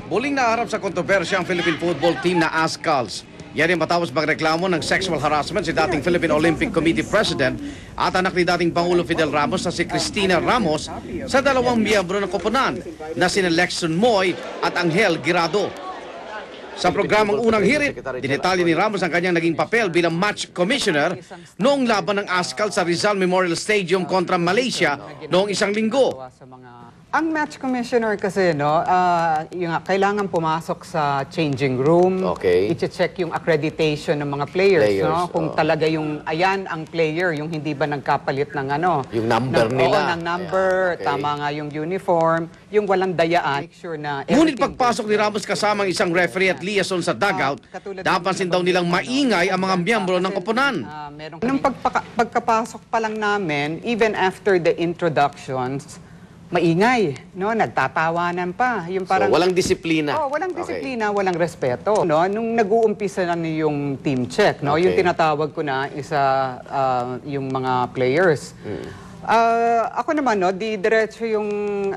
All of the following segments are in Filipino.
Muling naharap sa kontrobersya ang Philippine football team na Azcals. Yan ay matapos magreklamo ng sexual harassment si dating Philippine Olympic Committee President at anak ni dating Pangulo Fidel Ramos na si Cristina Ramos sa dalawang miyembro ng koponan na sina Lexon Moy at Angel Girado. Sa programang Unang Hirit, dinetalye ni Ramos ang kanyang naging papel bilang match commissioner noong laban ng Azcals sa Rizal Memorial Stadium kontra Malaysia noong isang linggo. Ang match commissioner kasi, yung kailangan pumasok sa changing room, i-check yung accreditation ng mga players, kung talaga yung, ayan ang player, yung hindi ba nagkapalit ng yung number nila. ng number, tama nga yung uniform, yung walang dayaan, make sure na... Ngunit pagpasok ni Ramos kasamang isang referee at liaison sa dugout, napansin daw nilang maingay ang mga miyembro ng koponan. Nung pagkapasok pa lang namin, even after the introductions, maingay, nagtatawanan pa. Yung parang, so, walang disiplina. Walang disiplina, walang respeto. Nung nag-uumpisa na yung team check, yung tinatawag ko na isa yung mga players. Ako naman, diretso yung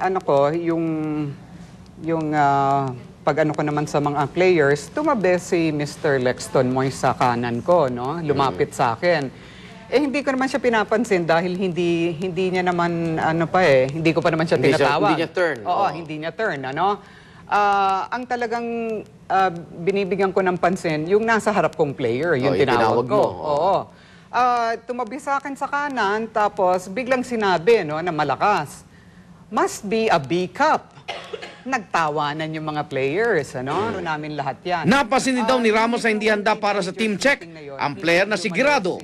pag-ano ko naman sa mga players, tumabi si Mr. Lexton Moy sa kanan ko, lumapit sa akin. Hindi ko naman siya pinapansin dahil hindi niya naman, hindi ko pa naman siya tinatawag. Hindi niya turn. Oo, hindi niya turn, ang talagang binibigyan ko ng pansin, yung nasa harap kong player, yung tinawag ko. Oo. Tumabi sa akin sa kanan, tapos biglang sinabi, na malakas, must be a B cup. Nagtawanan yung mga players, namin lahat yan. Napansin din daw ni Ramos na hindi handa para sa team check ang player na si Girado.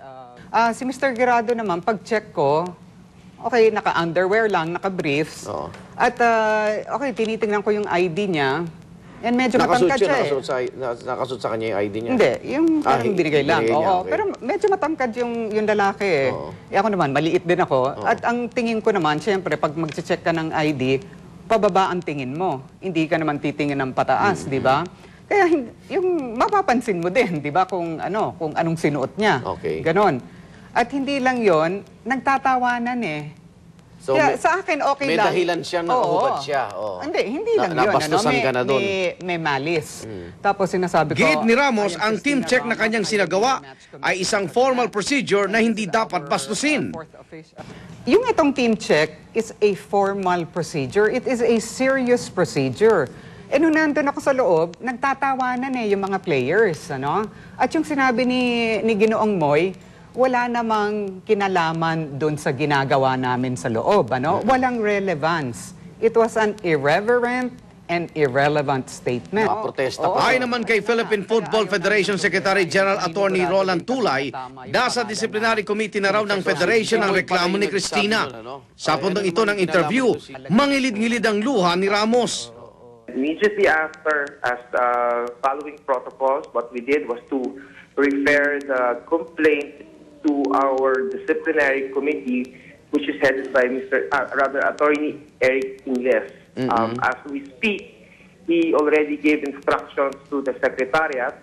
Si Mr. Girado naman, pag-check ko, naka-underwear lang, naka-briefs. At tinitingnan ko yung ID niya. And medyo matangkad siya Nakasuot sa kanya yung ID niya? Hindi, yung binigay lang. Pero medyo matangkad yung lalaki. Ako naman, maliit din ako. At ang tingin ko naman, siyempre, pag mag-check ka ng ID, pababa ang tingin mo. Hindi ka naman titingin ng pataas, di ba? Kaya yung mapapansin mo din, di ba, kung anong sinuot niya. Ganon. At hindi lang yon, nagtatawanan So, kaya sa akin may lang. May dahilan siya na hubad siya. Hindi lang yun. Nabastusan ka na doon. May malis. Tapos sinasabi ko... Gid ni Ramos, ang team check na kanyang sinagawa ay isang formal procedure na hindi dapat bastusin. Yung itong team check is a formal procedure. It is a serious procedure. Nung nandun ako sa loob, nagtatawanan yung mga players. At yung sinabi ni Ginoong Moy, wala namang kinalaman doon sa ginagawa namin sa loob. Walang relevance. It was an irreverent and irrelevant statement. Protesta Ayon naman kay Philippine Football Federation Secretary General Attorney Roland Tulay, nasa disciplinary committee na raw ng Federation ang reklamo ni Cristina. Sa pundong ito ng interview, mangilid-ngilid ang luha ni Ramos. Immediately after, as following protocols, what we did was to refer the complaint to our disciplinary committee, which is headed by Attorney Eric Ingles. As we speak, he already gave instructions to the Secretariat.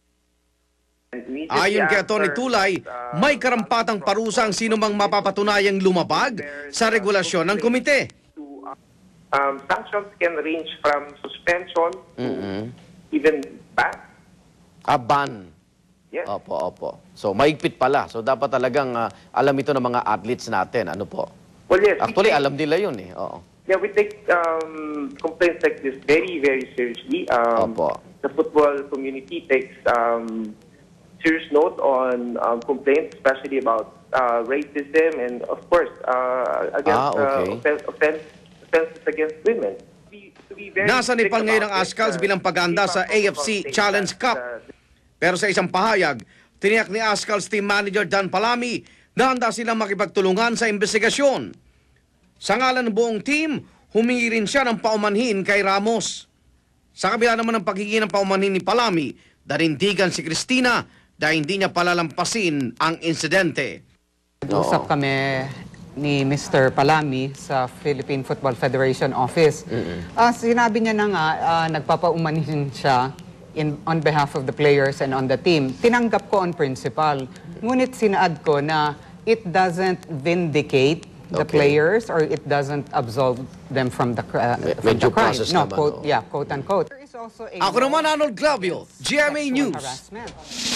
Ayon kay Atty. Tulay, may karampatang parusa ang sino mang mapapatunayang lumabag sa regulasyon ng komite. Sanctions can range from suspension to even ban. Ban. Yes. Opo. So, maigpit pala. So, dapat talagang alam ito ng mga athletes natin. Ano po? Well, yes. Actually, alam nila yun Yeah, we take complaints like this very, very seriously. The football community takes serious note on complaints, especially about racism and, of course, against offenses against women. Nasa Nepal ngayon ang Azcals bilang pag-anda sa AFC Challenge Cup. Pero sa isang pahayag, tiniyak ni Azcals Team Manager Dan Palami na handa silang makipagtulungan sa investigasyon. Sa ngalan ng buong team, humingi rin siya ng paumanhin kay Ramos. Sa kabila naman ng paghingi ng paumanhin ni Palami, darindigan si Cristina dahil hindi niya palalampasin ang insidente. Usap kami ni Mr. Palami sa Philippine Football Federation office. Sinabi niya na nga, nagpapaumanhin siya on behalf of the players and on the team. Tinanggap ko on principle. Ngunit sinaad ko na it doesn't vindicate the Okay. players or it doesn't absolve them from the, May from the due crime. process No, naman, quote, oo. yeah, quote unquote. There is also a Ako naman, Arnold Glavio, GMA sexual News. harassment.